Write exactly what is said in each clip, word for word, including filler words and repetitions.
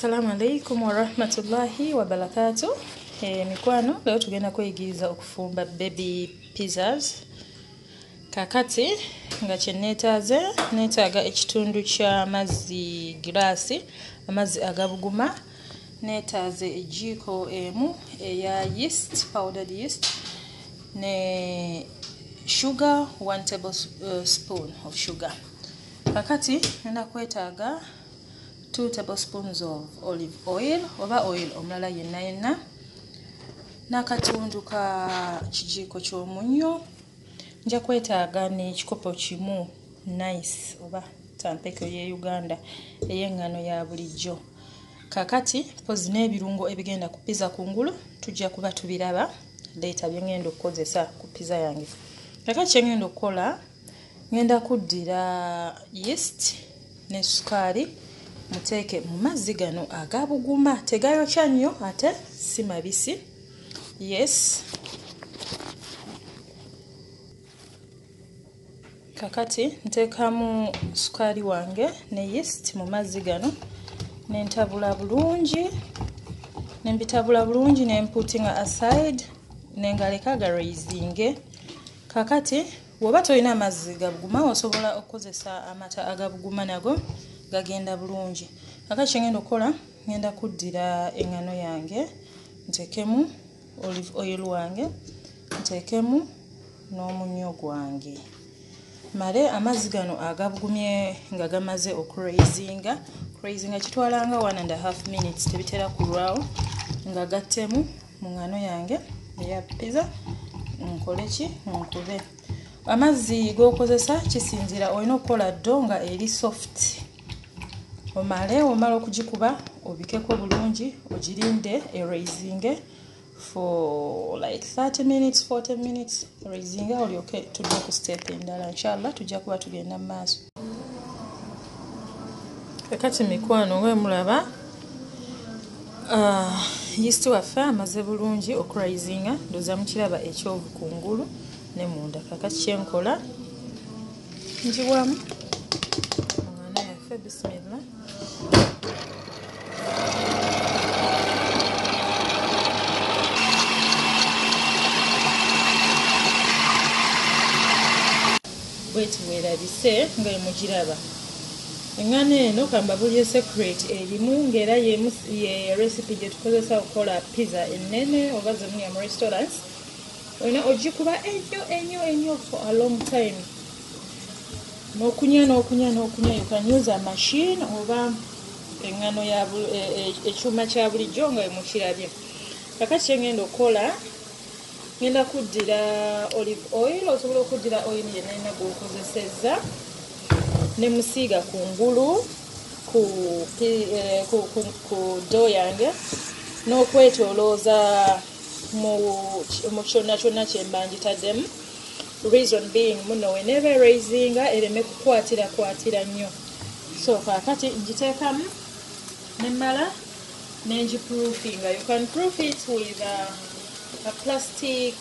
Assalamu alaikum wa rahmatullahi wa barakatuh. E, mikwano leo tugenda kweyigiriza okufumba baby pizzas. Kakati nga kyenneetaaze neetaaga ekitundu kya mazzi giraasi, amazzi agabuguma. Neetaaze ejiiko emu eya yeast, powdered yeast, ne sugar, one tablespoon of sugar. Kakati nenda kwetaaga two tablespoons of olive oil oba oil omulala yenna yenna, n'akatundu ka kijiiko ky'omunnyo. Nja kwetaaga n'ekikopo kimu nice oba tampeko ye Uganda ey'engano ya bulijjo. Kakati pozi n'ebirungo ebigenda ku pizza kungulu tujja kuba tubiraba leeta bye ngenda okukozesa ku pizza yange. Kakati kye ngenda okukola, ngenda kuddira yeast ne sukaali muteeke mu mazzi gano agabuguma, tegayokya nnyo ate si mabisi. Yes. Kakati nteekamu sukaali wange ne yeast mu mazzi gano, nentabula bulungi, nembitabula bulungi nemputinga aside, nengaleka garaisinge. Kakati woba tolina amazzi gabuguma osobola okukozesa amata agabuguma nago gagenda bulungi. Kakati kyengenda okukola, ngenda kuddira engano yange nteekemu olive oil wange, nteekemu n'omunnyo gwange, male amazzi gano agabugumye nga gamaze okuraisinga. Kuraisinga kitwala nga one and a half minutes, tebitera kulwawo. Nga gattemu mu ngano yange eya pizza, nkole ki nkube. Amazzi g'okozesa kisinzira, olina okukola ddo nga eri soft. Omale omala okugikuba obikeko bulungi, ogirinde eraisinge for like thirty minutes, forty minutes. Eraisinge olyoke tudde ku step endala. Inshallah tujja kuba tugenda mu maaso. Kakati mikwano nga mulaba, uh, yeast waffe amaze bulungi okuraisinga, ndoza mukiraba ekyovu kungulu ne munda. Kakati kyenkola, njiwamu ngano yaffe, bismillah. Bweti bwerabise nga mugiraba. Engano eno kambabulye secret erimu ng'era ye recipe gye tukozesa okukola pizza ennene oba ze muli mu restaurants. Olina ogikuba ennyo ennyo ennyo for a long time. N'okunya n'okunya n'okunya, you can use a machine oba engano ya ekyuma kya bulijjo nga mukirabye. Kakati kyengenda okukola, ngenda kuddira olive oil, osobola okuddira oil yenna yenna gw'okozesezza, ne musiiga kungulu ku, eh, ku, ku, ku dough yange, n'okwetolooza mu kyonna kyonna kye mba ngitaddemu. Reason being muno whenever eraisinga ereme kukwatira kwatira nnyo. So kakati ngiteekamu nemmala nengiproofinga. You can proof it with a, a plastic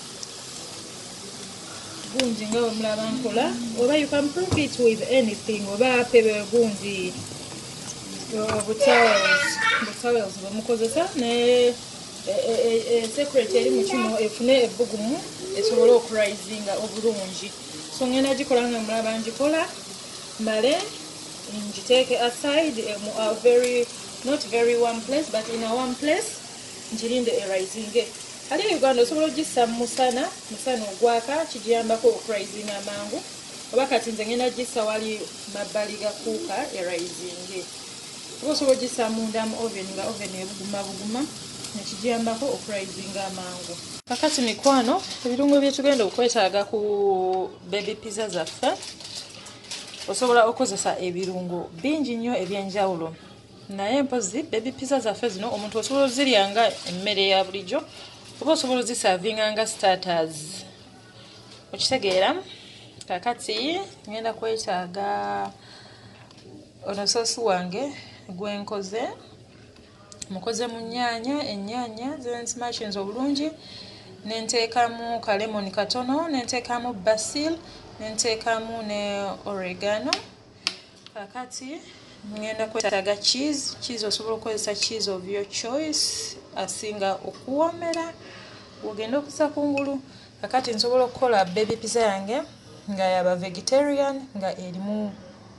gunzi nga omulaba nkola, oba you can proof it with anything, oba pebe gunzi obutawels butawels bwemukozesa ne secret eri mu kino efune ebbugumu esobola okuraisinga obulungi. So ngenda gikola nga mulaba ngikola, male ngiteeke aside mu a very not very warm place but in a warm place, ngirinde eraisinge. Ali Uganda osobola ogissa mu musana, musana ogwaka, kigiyambako okuraisinga amangu, oba kati nze ngenda gissa wali mabbali ga kuuka eraisinge. Oba osobola ogissa munda mu oven nga oven ebuguma buguma, nekigiyambako okuraisinga amangu. Kakati mikwano, ebirungo bye tugenda okwetaaga ku baby pizza zaffe, osobola okozesa ebirungo bingi nnyo ebyenjawulo. Naye mpozi baby pizza zaffe zino omuntu osobola ozirya nga emmere ya bulijjo, oba osobola oziservinga nga starters. Okitegeera? Kakati ngenda kwetaaga ono soosi wange gwenkoze. Mukoze mu nnyaanya, ennyaanya zensimashinze obulungi, nenteekamu kalemoni katono, nenteekamu basil, nenteekamu ne oregano. Kakati ngenda kwetaaga cheese. Cheese osobola okukozesa cheese of your choice asinga okuwomera ogenda okusa kungulu. Kakati nsobola okukola baby pizza yange nga yaba vegetarian nga erimu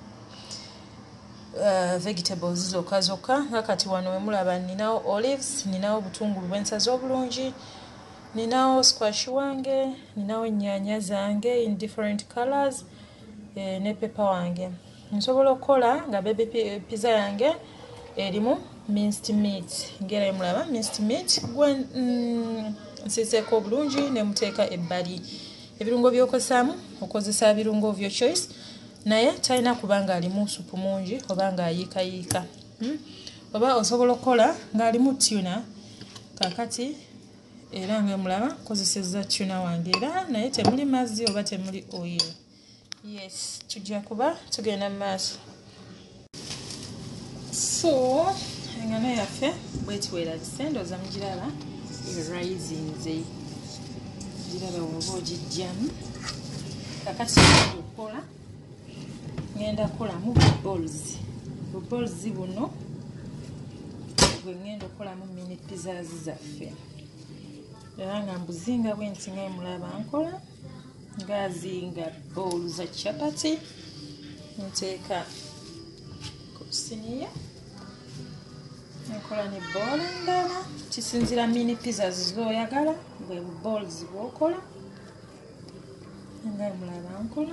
uh, vegetables zokka zokka. Kakati wano wemulaba ninawo olives, ninawo obutungulu bwensaze obulungi, ninawo squash wange, ninawo ennyaanya zange in different colors, eh, ne pepper wange. Nsobola okukola nga baby pizza yange erimu minced meat. Ngera emulaba minced meat gwen mm, nsiseeko obulungi ne muteeka ebbali. Ebirungo by'okozesaamu okozesa birungo of your choice, naye talina kubanga alimu supu mungi oba nga ayiikayiika. Hmm? Oba osobola okukola ng'alimu tuna. Kakati era ng'emulaba kozesezza tuna wange era naye temuli mazzi oba temuli oil. Yes, tujja kuba tugenda mu maaso. So engano yaffe bweti weerabise, ndowooza mugiraba erisinze, giraba woba ogijjamu. Kakati okukola ngenda kukolamu balls. Balls buno bwe ngenda okukolamu mini pizzas zaffe era nga mbuzinga bwenti nga emulaba nkola ngazinga bowl za chapati. Nteeka ku siniya nkola ne bowl endala, kisinzira mini pizzas zoyagala bwe bowls bwokola nga emulaba nkola.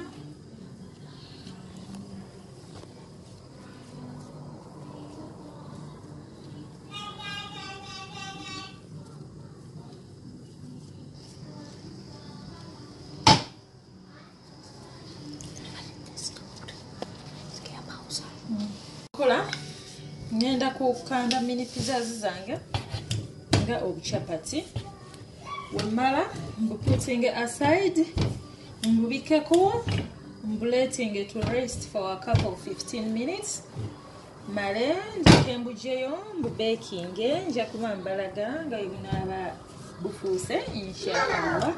Kola ngenda kukanda mini pizzas zange nga obuchapati. Wemala mbuputinge aside, mbubikeko, mbulatinge to rest for a couple of fifteen minutes. Male njike mbujeyo mbubakinge, nja kuba mbalaga nga bunaaba bufuuse inshallah.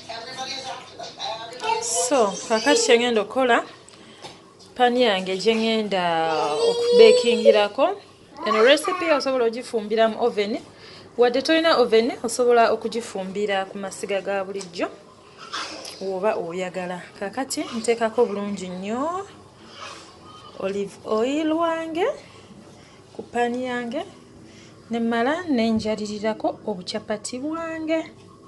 So kakati kyengenda okukola pani yange gye ngenda okubekingirako. Eno recipe osobola ogifumbira mu oven, wadde tolina oven osobola okugifumbira ku masiga ga bulijjo oba oyagala. Kakati nteekako bulungi nnyo olive oil wange ku pani yange, ne mmala nenjalirirako obuchapati bwange.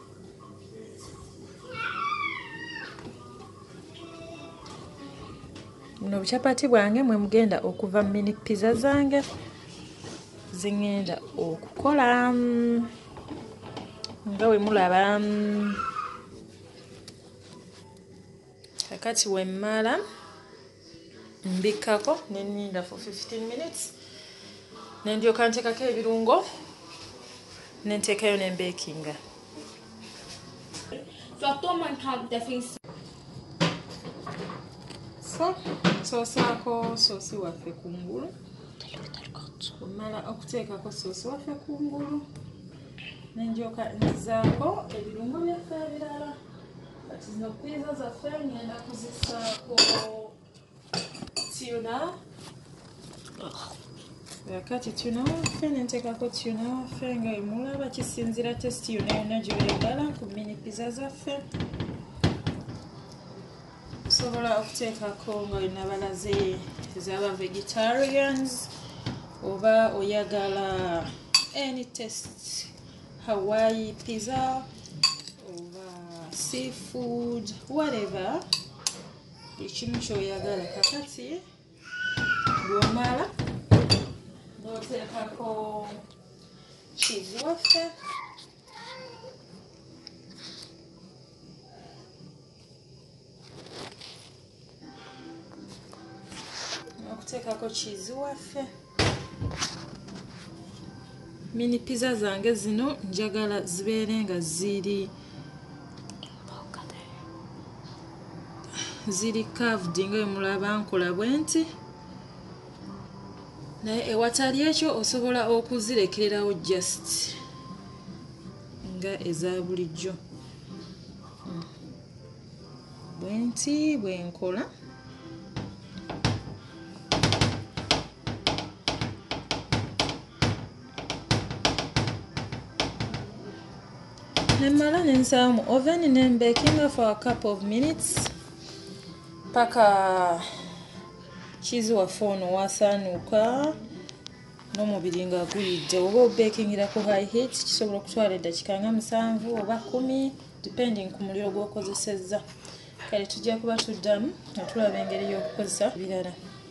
Buno obuchapati bwange mwe mugenda okuva mini pizza zange zingenda okukola nga we mulaba. Kakati wemmala mbikako nenninda for fifteen minutes, nendyoka nteekako ebirungo nenteekayo nembekinga. So sosaako soosi waffe kungulu. Omala okuteekako soosi waffe kungulu nenjoka nzizaako ebirungo byaffe ebirala. Kati zino pizza zaffe ngenda kuzisaako tuna. Kakati tuna waffe nenteekako tuna waffe nga emulaba, kisinzira testi yonna yonna gy'oyagala ku mini pizza zaffe. Osobola okuteekako nga olina balaze ez'aba vegetarians oba oyagala any taste, Hawaii pizza oba seafood, whatever, ekimu kyoyagala. Kakati bw'omala n'oteekako cheese waffe. Okuteekako cheese waffe. Mini pizza zange zino njagala zibeere nga ziri ziri carved nga emulaba nkola bwenti, naye ewatali ekyo osobola okuzirekererawo just nga eza bulijjo bwenti bwenkola. Nemala nensaawo mu oven nembekinga for a couple of minutes paka cheese waffe ono wasaanuuka n'omubiri nga guyidde. Oba obekingira ku high heat kisobola okutwala eddakiika nga musanvu oba kumi depending ku muliro gw'okozesezza. Kale tujja kuba tuddamu nga tulaba engeri y'okukozesa ebirala.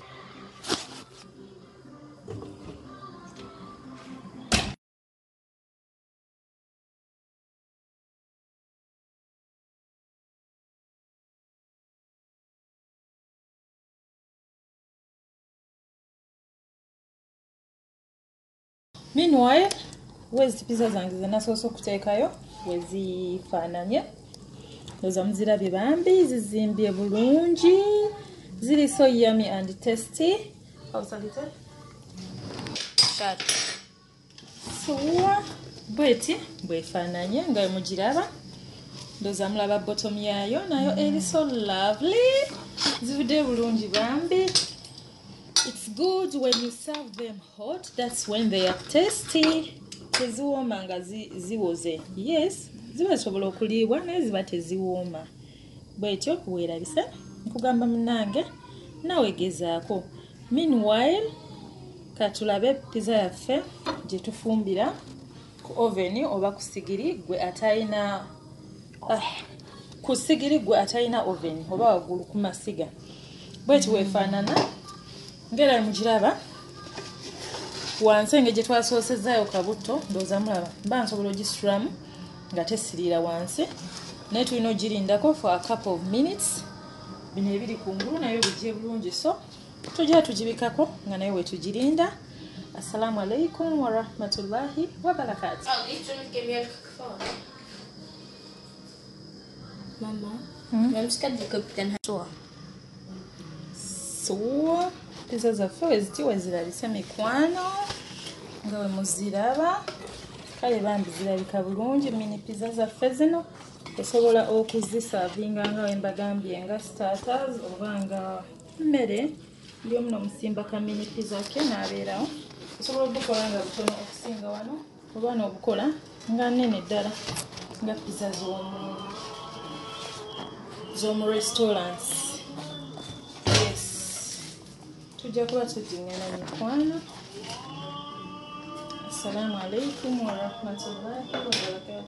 Meanwhile, wezi pizza zange ze nasoose okuteekayo wezifaananye. Ndowooza muzirabye bambi, zizimbye bulungi, ziri so yummy and tasty. So, bweti bwefaananye nga mugiraba. Ndowooza mulaba bottom yaayo nayo eri so lovely. Zivudde bulungi bambi. It's good when you serve them hot. That's when they are tasty. Teziwooma nga ziwoze. Yes, ziba zisobola okuliibwa naye ziba teziwooma. Bwetyo weerabise nkugamba munnange nawe gezaako. Meanwhile, katulabe pizza yaffe gye tufumbira ku oven oba ku sigiri gwe atayina ah, ku sigiri gwe atayina oven oba waggulu ku masiga. Bwetyo weefaanana ngera mugiraba wansi engeri gye twasoosezaayo kabutto. Ndowooza mulaba mba nsobola ogisitulamu nga tesiriira wansi naye tulina ogirindako for a couple of minutes. Bino ebiri kungulu nayo bijje bulungi, so tujja tugibikako nga naye wetugirinda. Assalamu alaikum wa rahmatullahi wa barakatuh. Oh, these ones give me a cook phone. Mama, I'm just going to cook them. So, pizza zaffe weziti wezirabise mikwano nga we muziraba. Kale bambi zirabika bulungi. Mini pizza zaffe zino osobola okuzisavinga nga we mbagambye nga starters oba nga mmere ndi omu n'omusimba ka mini pizza ke n'abeerawo. Osobola obukola nga butono okusinga wano oba n'obukola nga nnene ddala nga pizza z'omu z'omu restaurants. Tujja kuba tuddingana mikwano. Assalamu alaikum wa rahmatullahi wa barakatuh.